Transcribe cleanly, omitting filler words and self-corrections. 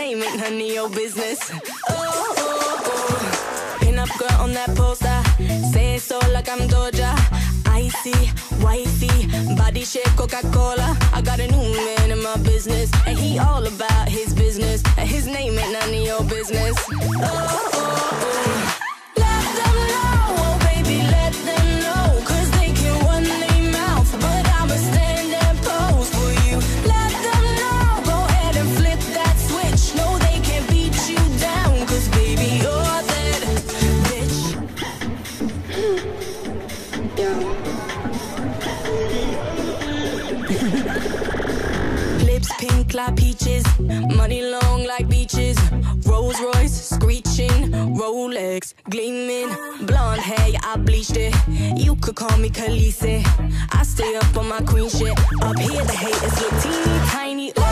name ain't none of your business. Oh, oh, oh. Pin up girl on that poster, say it so like I'm Doja. Icy, wifey, body shape Coca-Cola. I got a new man in my business, and he all about his business, and his name ain't none of your business. Oh, oh, oh. Let them know, oh baby, let them know, 'cause they can run their mouth, but I'ma stand and pose for you. Let them know, go ahead and flip that switch. No, they can't beat you down, 'cause baby, you're that bitch. Lips pink like peaches, money long like beaches. Rolls Royce screeching, Rolex gleaming. Blonde hair, yeah, I bleached it. You could call me Khaleesi. I stay up on my queen shit. Up here the haters look teeny tiny.